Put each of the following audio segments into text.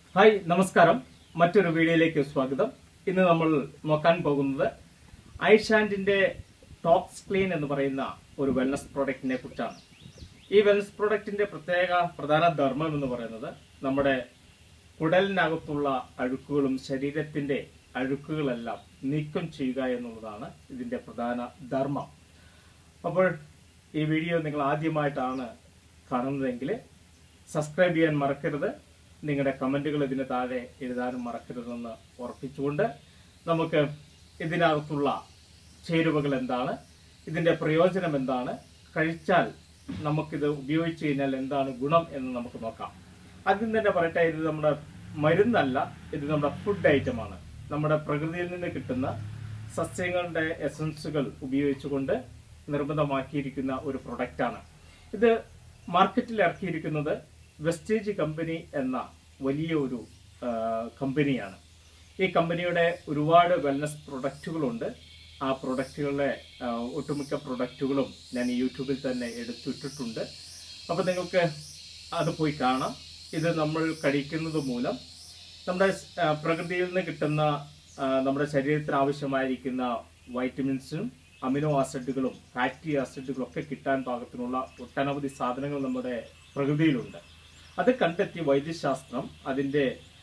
Hi നമസ്കാരം മറ്റൊരു വീഡിയോയിലേക്ക് സ്വാഗതം. ഇന്ന് നമ്മൾ നോക്കാൻ പോകുന്നത് ഐഷാൻഡിന്റെ ടോക്സ് ക്ലീൻ എന്ന് പറയുന്ന ഒരു വെൽനസ് പ്രോഡക്റ്റിനെ കുറിച്ചാണ്. ഈ വെൽനസ് പ്രോഡക്റ്റിന്റെ പ്രധാന ധർമ്മം എന്ന് പറയുന്നത് നമ്മുടെ കുടലിനകത്തുള്ള അഴുക്കുകളും ശരീരത്തിന്റെ അഴുക്കുകളെല്ലാം നീക്കം ചെയ്യുക എന്നുള്ളതാണ് ഇതിന്റെ പ്രധാന ധർമ്മം. അപ്പോൾ ഈ വീഡിയോ നിങ്ങൾ ആദ്യമായിട്ടാണ് കാണുന്നതെങ്കിൽ സബ്സ്ക്രൈബ് ചെയ്യാൻ മറക്കരുത്. നിങ്ങളുടെ കമന്റുകൾ ഇതിന് താഴെ എഴുതാനും മറക്കരുതെന്ന് ഉറപ്പിച്ചുകൊണ്ട് നമുക്ക് ഇതിനകത്തുള്ള ചേരുവകൾ എന്താണ്, ഇതിന്റെ പ്രയോജനം എന്താണ്, കഴിച്ചാൽ നമുക്കിത് ഉപയോഗിച്ചു കഴിഞ്ഞാൽ എന്താണ് ഗുണം എന്ന് നമുക്ക് നോക്കാം. ആദ്യം തന്നെ പറയട്ടെ, ഇത് നമ്മുടെ മരുന്നല്ല, ഇത് നമ്മുടെ ഫുഡ് ഐറ്റമാണ്. നമ്മുടെ പ്രകൃതിയിൽ നിന്ന് കിട്ടുന്ന സസ്യങ്ങളുടെ എസൻസുകൾ ഉപയോഗിച്ചുകൊണ്ട് നിർമ്മിതമാക്കിയിരിക്കുന്ന ഒരു പ്രൊഡക്റ്റാണ്. ഇത് മാർക്കറ്റിൽ ഇറക്കിയിരിക്കുന്നത് വെസ്റ്റേജ് കമ്പനി എന്ന വലിയ ഒരു കമ്പനിയാണ്. ഈ കമ്പനിയുടെ ഒരുപാട് വെൽനസ് പ്രൊഡക്റ്റുകളുണ്ട്. ആ പ്രൊഡക്റ്റുകളുടെ ഒട്ടുമിക്ക പ്രൊഡക്റ്റുകളും ഞാൻ യൂട്യൂബിൽ തന്നെ എടുത്തിട്ടിട്ടുണ്ട്. അപ്പോൾ നിങ്ങൾക്ക് അത് പോയി കാണാം. ഇത് നമ്മൾ കഴിക്കുന്നത് മൂലം നമ്മുടെ പ്രകൃതിയിൽ നിന്ന് കിട്ടുന്ന നമ്മുടെ ശരീരത്തിന് ആവശ്യമായിരിക്കുന്ന വൈറ്റമിൻസും അമിനോ ആസിഡുകളും ഫാറ്റി ആസിഡുകളും ഒക്കെ കിട്ടാൻ പാകത്തിനുള്ള ഒട്ടനവധി സാധനങ്ങൾ നമ്മുടെ പ്രകൃതിയിലുണ്ട്. അത് കണ്ടെത്തി വൈദ്യശാസ്ത്രം അതിൻ്റെ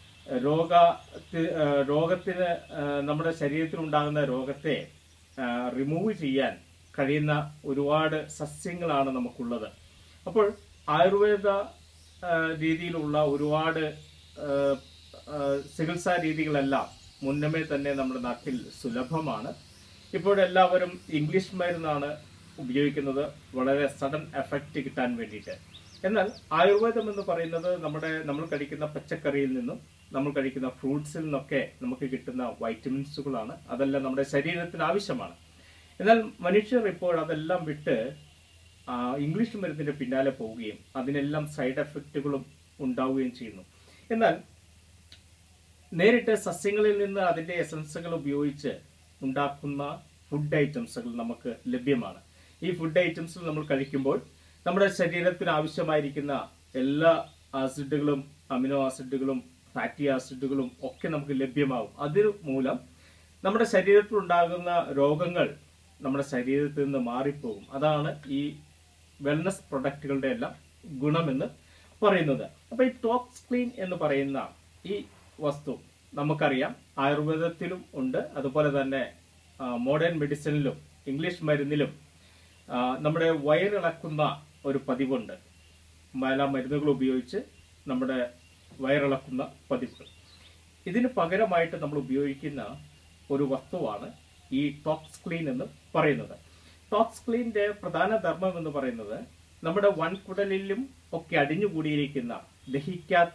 രോഗത്തിന് നമ്മുടെ ശരീരത്തിലുണ്ടാകുന്ന രോഗത്തെ റിമൂവ് ചെയ്യാൻ കഴിയുന്ന ഒരുപാട് സസ്യങ്ങളാണ് നമുക്കുള്ളത്. അപ്പോൾ ആയുർവേദ രീതിയിലുള്ള ഒരുപാട് ചികിത്സാ രീതികളെല്ലാം മുന്നമേ തന്നെ നമ്മുടെ നാട്ടിൽ സുലഭമാണ്. ഇപ്പോഴെല്ലാവരും ഇംഗ്ലീഷ് മരുന്നാണ് ഉപയോഗിക്കുന്നത്, വളരെ സഡൻ എഫക്റ്റ് കിട്ടാൻ വേണ്ടിയിട്ട്. എന്നാൽ ആയുർവേദം എന്ന് പറയുന്നത് നമ്മൾ കഴിക്കുന്ന പച്ചക്കറിയിൽ നിന്നും നമ്മൾ കഴിക്കുന്ന ഫ്രൂട്ട്സിൽ നിന്നൊക്കെ നമുക്ക് കിട്ടുന്ന വൈറ്റമിൻസുകളാണ്. അതെല്ലാം നമ്മുടെ ശരീരത്തിന് ആവശ്യമാണ്. എന്നാൽ മനുഷ്യർ ഇപ്പോൾ അതെല്ലാം വിട്ട് ഇംഗ്ലീഷ് മരുന്നിന്റെ പിന്നാലെ പോവുകയും അതിനെല്ലാം സൈഡ് എഫക്റ്റുകളും ഉണ്ടാവുകയും ചെയ്യുന്നു. എന്നാൽ നേരിട്ട് സസ്യങ്ങളിൽ നിന്ന് അതിന്റെ എസൻസുകൾ ഉപയോഗിച്ച് ഉണ്ടാക്കുന്ന ഫുഡ് ഐറ്റംസുകൾ നമുക്ക് ലഭ്യമാണ്. ഈ ഫുഡ് ഐറ്റംസ് നമ്മൾ കഴിക്കുമ്പോൾ നമ്മുടെ ശരീരത്തിന് ആവശ്യമായിരിക്കുന്ന എല്ലാ ആസിഡുകളും അമിനോ ആസിഡുകളും ഫാറ്റി ആസിഡുകളും ഒക്കെ നമുക്ക് ലഭ്യമാകും. അത് മൂലം നമ്മുടെ ശരീരത്തിൽ ഉണ്ടാകുന്ന രോഗങ്ങൾ നമ്മുടെ ശരീരത്തിൽ നിന്ന് മാറിപ്പോകും. അതാണ് ഈ വെൽനസ് പ്രൊഡക്റ്റുകളുടെ എല്ലാം ഗുണമെന്ന് പറയുന്നത്. അപ്പൊ ഈ ടോക്സ് ക്ലീൻ എന്ന് പറയുന്ന ഈ വസ്തു നമുക്കറിയാം, ആയുർവേദത്തിലും ഉണ്ട്, അതുപോലെ തന്നെ മോഡേൺ മെഡിസിനിലും ഇംഗ്ലീഷ് മരുന്നിലും നമ്മുടെ വയറിളക്കുന്ന ഒരു പതിവുണ്ട്. പല മരുന്നുകൾ ഉപയോഗിച്ച് നമ്മുടെ വയറിളക്കുന്ന പതിവ്. ഇതിന് പകരമായിട്ട് നമ്മൾ ഉപയോഗിക്കുന്ന ഒരു വസ്തുവാണ് ഈ ടോക്സ് ക്ലീൻ എന്ന് പറയുന്നത്. ടോക്സ് ക്ലീന്റെ പ്രധാന ധർമ്മം എന്ന് പറയുന്നത് നമ്മുടെ വൻകുടലിലും ഒക്കെ അടിഞ്ഞുകൂടിയിരിക്കുന്ന ദഹിക്കാത്ത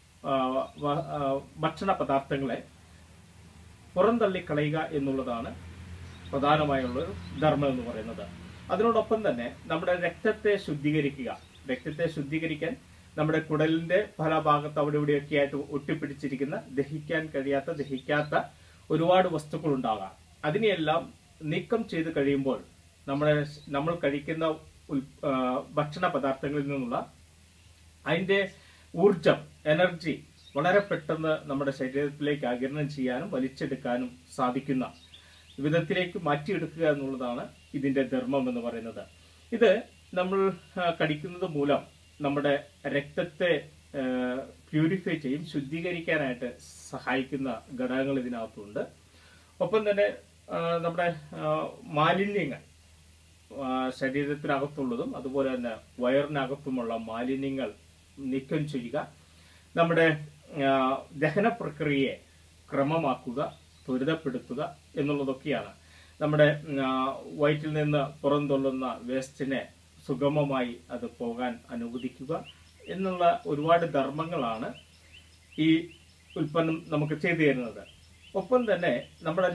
ഭക്ഷണ പദാർത്ഥങ്ങളെ പുറന്തള്ളിക്കളയുക എന്നുള്ളതാണ് പ്രധാനമായുള്ളൊരു ധർമ്മം എന്ന് പറയുന്നത്. അതിനോടൊപ്പം തന്നെ നമ്മുടെ രക്തത്തെ ശുദ്ധീകരിക്കുക. രക്തത്തെ ശുദ്ധീകരിക്കാൻ നമ്മുടെ കുടലിന്റെ പല ഭാഗത്ത് അവിടെ ഇവിടെയൊക്കെ ആയിട്ട് ഒട്ടിപ്പിടിച്ചിരിക്കുന്ന ദഹിക്കാത്ത ഒരുപാട് വസ്തുക്കൾ ഉണ്ടാകാം. അതിനെയെല്ലാം നീക്കം ചെയ്ത് കഴിയുമ്പോൾ നമ്മൾ കഴിക്കുന്ന ഭക്ഷണ പദാർത്ഥങ്ങളിൽ നിന്നുള്ള അതിന്റെ ഊർജം, എനർജി വളരെ പെട്ടെന്ന് നമ്മുടെ ശരീരത്തിലേക്ക് ആഗിരണം ചെയ്യാനും വലിച്ചെടുക്കാനും സാധിക്കുന്ന വിധത്തിലേക്ക് മാറ്റിയെടുക്കുക എന്നുള്ളതാണ് ഇതിന്റെ ധർമ്മം എന്ന് പറയുന്നത്. ഇത് നമ്മൾ കഴിക്കുന്നത് മൂലം നമ്മുടെ രക്തത്തെ പ്യൂരിഫൈ ചെയ്യും, ശുദ്ധീകരിക്കാനായിട്ട് സഹായിക്കുന്ന ഘടകങ്ങൾ ഇതിനകത്തുണ്ട്. ഒപ്പം തന്നെ നമ്മുടെ മാലിന്യങ്ങൾ, ശരീരത്തിനകത്തുള്ളതും അതുപോലെ തന്നെ വയറിനകത്തുമുള്ള മാലിന്യങ്ങൾ നീക്കം ചെയ്യുക, നമ്മുടെ ദഹന പ്രക്രിയയെ ക്രമമാക്കുക, ത്വരിതപ്പെടുത്തുക എന്നുള്ളതൊക്കെയാണ്. നമ്മുടെ വയറ്റിൽ നിന്ന് പുറന്തള്ളുന്ന വേസ്റ്റിനെ സുഗമമായി അത് പോകാൻ അനുവദിക്കുക എന്നുള്ള ഒരുപാട് ധർമ്മങ്ങളാണ് ഈ ഉൽപ്പന്നം നമുക്ക് ചെയ്തു തരുന്നത്. ഒപ്പം തന്നെ നമ്മുടെ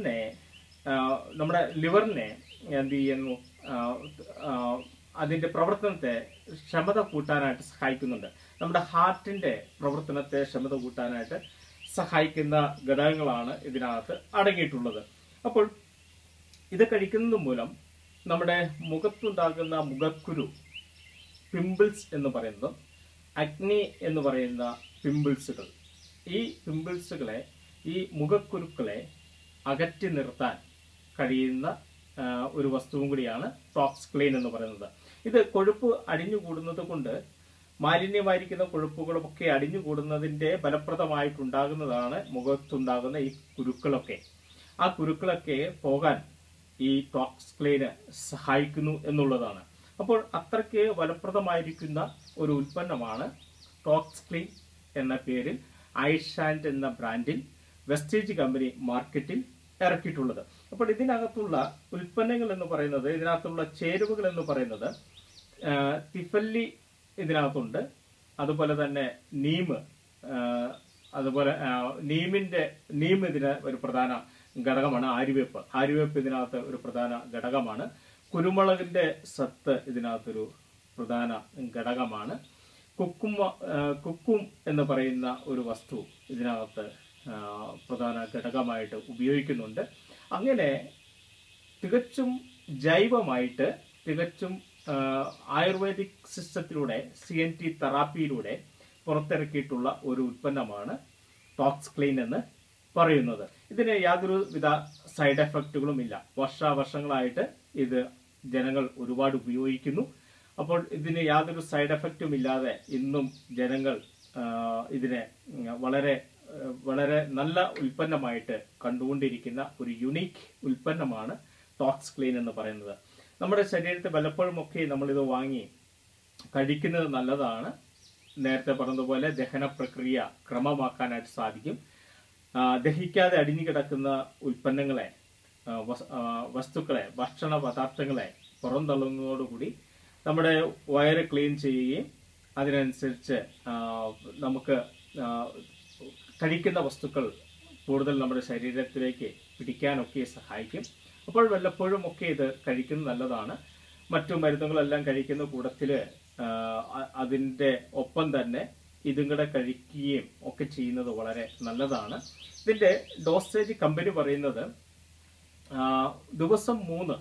ലിവറിനെ എന്ത് ചെയ്യുന്നു, അതിന്റെ പ്രവർത്തനത്തെ ക്ഷമത കൂട്ടാനായിട്ട് സഹായിക്കുന്നുണ്ട്. നമ്മുടെ ഹാർട്ടിന്റെ പ്രവർത്തനത്തെ ക്ഷമത കൂട്ടാനായിട്ട് സഹായിക്കുന്ന ഘടകങ്ങളാണ് ഇതിനകത്ത് അടങ്ങിയിട്ടുള്ളത്. അപ്പോൾ ഇത് കഴിക്കുന്നത് മൂലം നമ്മുടെ മുഖത്തുണ്ടാകുന്ന മുഖക്കുരു, പിമ്പിൾസ് എന്ന് പറയുന്നതും അഗ്നി എന്ന് പറയുന്ന പിമ്പിൾസുകൾ ഈ പിമ്പിൾസുകളെ, ഈ മുഖക്കുരുക്കളെ അകറ്റി നിർത്താൻ കഴിയുന്ന ഒരു വസ്തുവും കൂടിയാണ് ടോക്സ് ക്ലീൻ എന്ന് പറയുന്നത്. ഇത് കൊഴുപ്പ് അടിഞ്ഞുകൂടുന്നത് കൊണ്ട്, മാലിന്യമായിരിക്കുന്ന കൊഴുപ്പുകളൊക്കെ അടിഞ്ഞുകൂടുന്നതിന്റെ ഫലപ്രദമായിട്ടുണ്ടാകുന്നതാണ് മുഖത്തുണ്ടാകുന്ന ഈ കുരുക്കളൊക്കെ. ആ കുരുക്കളൊക്കെ പോകാൻ ഈ ടോക്സ് ക്ലീന് സഹായിക്കുന്നു എന്നുള്ളതാണ്. അപ്പോൾ അത്രയ്ക്ക് ഫലപ്രദമായിരിക്കുന്ന ഒരു ഉൽപ്പന്നമാണ് ടോക്സ് ക്ലീൻ എന്ന പേരിൽ ഐഷാൻഡ് എന്ന ബ്രാൻഡിൽ വെസ്റ്റേജ് കമ്പനി മാർക്കറ്റിൽ ഇറക്കിയിട്ടുള്ളത്. അപ്പോൾ ഇതിനകത്തുള്ള ഉൽപ്പന്നങ്ങൾ എന്ന് പറയുന്നത്, ഇതിനകത്തുള്ള ചേരുവകൾ എന്ന് പറയുന്നത്, തിഫല്ലി ഇതിനകത്തുണ്ട്, അതുപോലെ തന്നെ നീം, അതുപോലെ നീം ഇതിന് ഒരു പ്രധാന ഘടകമാണ്. ആര്യവേപ്പ് ഇതിനകത്ത് ഒരു പ്രധാന ഘടകമാണ്. കുരുമുളകിന്റെ സത്ത് ഇതിനകത്തൊരു പ്രധാന ഘടകമാണ്. കുക്കും എന്ന് പറയുന്ന ഒരു വസ്തു ഇതിനകത്ത് പ്രധാന ഘടകമായിട്ട് ഉപയോഗിക്കുന്നുണ്ട്. അങ്ങനെ തികച്ചും ജൈവമായിട്ട്, തികച്ചും ആയുർവേദിക് സിസ്റ്റത്തിലൂടെ, CNT തെറാപ്പിയിലൂടെ പുറത്തിറക്കിയിട്ടുള്ള ഒരു ഉൽപ്പന്നമാണ് ടോക്സ് ക്ലീൻ എന്ന് പറയുന്നത്. ഇതിന് യാതൊരു വിധ സൈഡ് എഫക്റ്റുകളും ഇല്ല. വർഷങ്ങളായിട്ട് ഇത് ജനങ്ങൾ ഒരുപാട് ഉപയോഗിക്കുന്നു. അപ്പോൾ ഇതിന് യാതൊരു സൈഡ് എഫക്റ്റും ഇല്ലാതെ ഇന്നും ജനങ്ങൾ ഇതിനെ വളരെ വളരെ നല്ല ഉൽപ്പന്നമായിട്ട് കണ്ടുകൊണ്ടിരിക്കുന്ന ഒരു യുണീക്ക് ഉൽപ്പന്നമാണ് ടോക്സ് ക്ലീൻ എന്ന് പറയുന്നത്. നമ്മുടെ ശരീരത്തിൽ പലപ്പോഴും ഒക്കെ നമ്മളിത് വാങ്ങി കഴിക്കുന്നത് നല്ലതാണ്. നേരത്തെ പറഞ്ഞതുപോലെ ദഹന പ്രക്രിയ ക്രമമാക്കാനായിട്ട് സാധിക്കും. ദഹിക്കാതെ അടിഞ്ഞു കിടക്കുന്ന ഉൽപ്പന്നങ്ങളെ, വസ്തുക്കളെ, ഭക്ഷണ പദാർത്ഥങ്ങളെ പുറന്തള്ളുന്നതോടുകൂടി നമ്മുടെ വയറ് ക്ലീൻ ചെയ്യുകയും അതിനനുസരിച്ച് നമുക്ക് കഴിക്കുന്ന വസ്തുക്കൾ കൂടുതൽ നമ്മുടെ ശരീരത്തിലേക്ക് പിടിക്കാനൊക്കെ സഹായിക്കും. അപ്പോൾ വല്ലപ്പോഴും ഒക്കെ ഇത് കഴിക്കുന്നത് നല്ലതാണ്. മറ്റു മരുന്നുകളെല്ലാം കഴിക്കുന്ന കൂട്ടത്തില് അതിൻ്റെ ഒപ്പം തന്നെ ഇതും കൂടെ കഴിക്കുകയും ഒക്കെ ചെയ്യുന്നത് വളരെ നല്ലതാണ്. ഇതിന്റെ ഡോസേജ് കമ്പനി പറയുന്നത് ദിവസം 3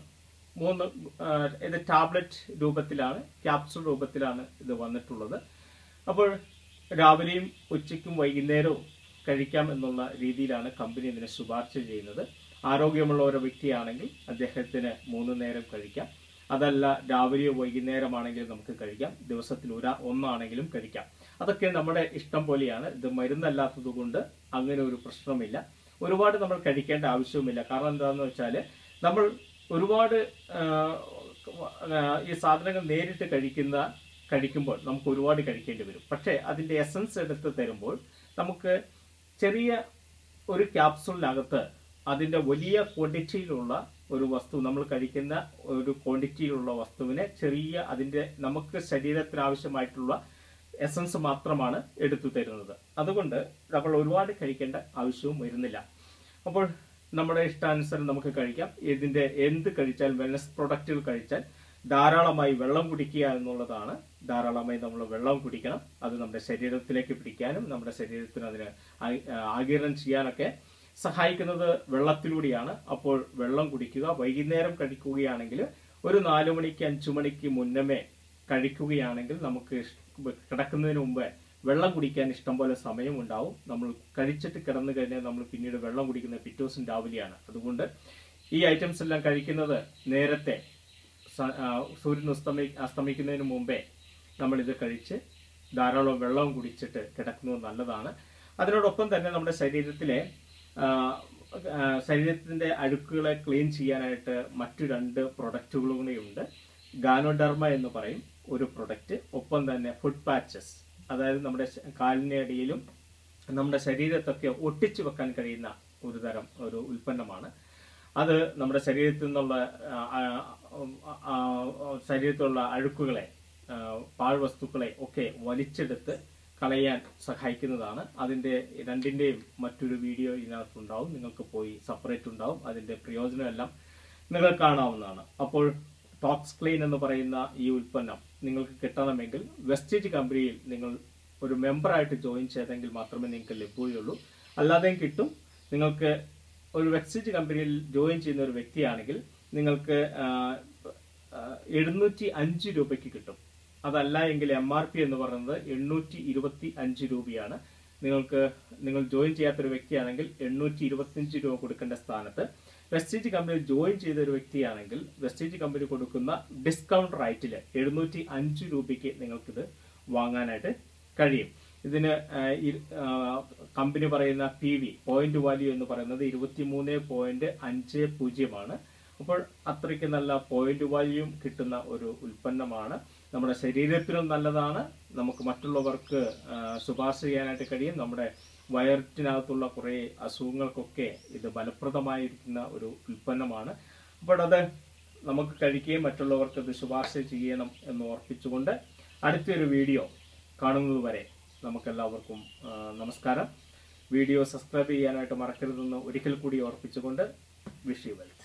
ഇത് ടാബ്ലറ്റ് രൂപത്തിലാണ്, ക്യാപ്സൂൾ രൂപത്തിലാണ് ഇത് വന്നിട്ടുള്ളത്. അപ്പോൾ രാവിലെയും ഉച്ചയ്ക്കും വൈകുന്നേരവും കഴിക്കാം എന്നുള്ള രീതിയിലാണ് കമ്പനി ഇതിനെ ശുപാർശ ചെയ്യുന്നത്. ആരോഗ്യമുള്ള ഒരു വ്യക്തിയാണെങ്കിൽ അദ്ദേഹത്തിന് 3 നേരം കഴിക്കാം. അതല്ല, രാവിലെയോ വൈകുന്നേരമാണെങ്കിൽ നമുക്ക് കഴിക്കാം. ദിവസത്തിൽ ഒന്നാണെങ്കിലും കഴിക്കാം. അതൊക്കെ നമ്മുടെ ഇഷ്ടം പോലെയാണ്. ഇത് മരുന്നല്ലാത്തത് കൊണ്ട് അങ്ങനെ ഒരു പ്രശ്നമില്ല. ഒരുപാട് നമ്മൾ കഴിക്കേണ്ട ആവശ്യവുമില്ല. കാരണം എന്താണെന്ന് വെച്ചാൽ, നമ്മൾ ഒരുപാട് ഈ സാധനങ്ങൾ നേരിട്ട് കഴിക്കുമ്പോൾ നമുക്ക് ഒരുപാട് കഴിക്കേണ്ടി വരും. പക്ഷേ അതിന്റെ എസൻസ് എടുത്ത് തരുമ്പോൾ നമുക്ക് ചെറിയ ഒരു ക്യാപ്സൂളിനകത്ത് അതിന്റെ വലിയ ക്വാണ്ടിറ്റിയിലുള്ള ഒരു വസ്തു, നമ്മൾ കഴിക്കുന്ന ഒരു ക്വാണ്ടിറ്റിയിലുള്ള വസ്തുവിനെ ചെറിയ അതിന്റെ നമുക്ക് ശരീരത്തിന് ആവശ്യമായിട്ടുള്ള എസൻസ് മാത്രമാണ് എടുത്തു തരുന്നത്. അതുകൊണ്ട് നമ്മൾ ഒരുപാട് കഴിക്കേണ്ട ആവശ്യവും വരുന്നില്ല. അപ്പോൾ നമ്മുടെ ഇഷ്ടാനുസരണം നമുക്ക് കഴിക്കാം. ഇതിന്റെ എന്ത് കഴിച്ചാൽ, വെൽനസ് പ്രൊഡക്റ്റുകൾ കഴിച്ചാൽ ധാരാളമായി വെള്ളം കുടിക്കുക എന്നുള്ളതാണ്. ധാരാളമായി നമ്മൾ വെള്ളം കുടിക്കണം. അത് നമ്മുടെ ശരീരത്തിലേക്ക് പിടിക്കാനും നമ്മുടെ ശരീരത്തിന് അതിന് ആഗിരണം ചെയ്യാനൊക്കെ സഹായിക്കുന്നത് വെള്ളത്തിലൂടെയാണ്. അപ്പോൾ വെള്ളം കുടിക്കുക. വൈകുന്നേരം കഴിക്കുകയാണെങ്കിൽ ഒരു 4 മണിക്ക് 5 മണിക്ക് മുന്നമേ കഴിക്കുകയാണെങ്കിൽ നമുക്ക് കിടക്കുന്നതിന് മുമ്പേ വെള്ളം കുടിക്കാൻ ഇഷ്ടംപോലെ സമയമുണ്ടാവും. നമ്മൾ കഴിച്ചിട്ട് കിടന്നു കഴിഞ്ഞാൽ നമ്മൾ പിന്നീട് വെള്ളം കുടിക്കുന്നത് പിറ്റേ ദിവസം രാവിലെയാണ്. അതുകൊണ്ട് ഈ ഐറ്റംസ് എല്ലാം കഴിക്കുന്നത് നേരത്തെ, സൂര്യൻ അസ്തമിക്കുന്നതിന് മുമ്പേ നമ്മളിത് കഴിച്ച് ധാരാളം വെള്ളം കുടിച്ചിട്ട് കിടക്കുന്നത് നല്ലതാണ്. അതിനോടൊപ്പം തന്നെ നമ്മുടെ ശരീരത്തിന്റെ അഴുക്കുകളെ ക്ലീൻ ചെയ്യാനായിട്ട് മറ്റു 2 പ്രൊഡക്റ്റുകളും കൂടെയുണ്ട്. ഗാനോഡെർമ എന്ന് പറയും ഒരു പ്രൊഡക്റ്റ്. ഒപ്പം തന്നെ ഫുഡ് പാച്ചസ്, അതായത് നമ്മുടെ കാലിന്റെ അടിയിലും നമ്മുടെ ശരീരത്തൊക്കെ ഒട്ടിച്ചു വെക്കാൻ കഴിയുന്ന ഒരു ഉൽപ്പന്നമാണ്. അത് നമ്മുടെ ശരീരത്തിലുള്ള അഴുക്കുകളെ, പാഴ്വസ്തുക്കളെ ഒക്കെ വലിച്ചെടുത്ത് കളയാൻ സഹായിക്കുന്നതാണ്. അതിന്റെ 2ന്റെയും മറ്റൊരു വീഡിയോ ഇതിനകത്തുണ്ടാവും. നിങ്ങൾക്ക് പോയി സെപ്പറേറ്റ് ഉണ്ടാവും. അതിന്റെ പ്രയോജനമെല്ലാം നിങ്ങൾ കാണാവുന്നതാണ്. അപ്പോൾ ടോക്സ് ക്ലീൻ എന്ന് പറയുന്ന ഈ ഉൽപ്പന്നം നിങ്ങൾക്ക് കിട്ടണമെങ്കിൽ വെസ്റ്റേജ് കമ്പനിയിൽ നിങ്ങൾ ഒരു മെമ്പറായിട്ട് ജോയിൻ ചെയ്തെങ്കിൽ മാത്രമേ നിങ്ങൾക്ക് ലഭ്യതയുള്ളൂ. അല്ലാതെയും കിട്ടും. നിങ്ങൾക്ക് ഒരു വെസ്റ്റേജ് കമ്പനിയിൽ ജോയിൻ ചെയ്യുന്ന ഒരു വ്യക്തിയാണെങ്കിൽ നിങ്ങൾക്ക് 705 രൂപയ്ക്ക് കിട്ടും. അതല്ല എങ്കിൽ MRP എന്ന് പറയുന്നത് 825 രൂപയാണ്. നിങ്ങൾ ജോയിൻ ചെയ്യാത്തൊരു വ്യക്തിയാണെങ്കിൽ 825 രൂപ കൊടുക്കേണ്ട സ്ഥാനത്ത് വെസ്റ്റേജ് കമ്പനി ജോയിൻ ചെയ്ത ഒരു വ്യക്തിയാണെങ്കിൽ വെസ്റ്റേജ് കമ്പനി കൊടുക്കുന്ന ഡിസ്കൗണ്ട് റേറ്റിൽ 705 രൂപയ്ക്ക് നിങ്ങൾക്കിത് വാങ്ങാനായിട്ട് കഴിയും. ഇതിന് കമ്പനി പറയുന്ന PV പോയിന്റ് വാല്യൂ എന്ന് പറയുന്നത് 23.50 ആണ്. അപ്പോൾ അത്രയ്ക്ക് നല്ല പോയിന്റ് വാല്യൂം കിട്ടുന്ന ഒരു ഉൽപ്പന്നമാണ്. നമ്മുടെ ശരീരത്തിനും നല്ലതാണ്. നമുക്ക് മറ്റുള്ളവർക്ക് ശുപാർശ ചെയ്യാനായിട്ട് കഴിയും. നമ്മുടെ വയറ്റിനകത്തുള്ള കുറേ അസുഖങ്ങൾക്കൊക്കെ ഇത് ഫലപ്രദമായിരിക്കുന്ന ഒരു ഉൽപ്പന്നമാണ്. അപ്പോൾ അത് നമുക്ക് കഴിക്കുകയും മറ്റുള്ളവർക്ക് ഇത് ശുപാർശ ചെയ്യണം എന്ന് ഓർപ്പിച്ചുകൊണ്ട് അടുത്തൊരു വീഡിയോ കാണുന്നത് വരെ നമുക്കെല്ലാവർക്കും നമസ്കാരം. വീഡിയോ സബ്സ്ക്രൈബ് ചെയ്യാനായിട്ട് മറക്കരുതെന്ന് ഒരിക്കൽ കൂടി ഓർപ്പിച്ചുകൊണ്ട് വിഷ് യു വെൽ.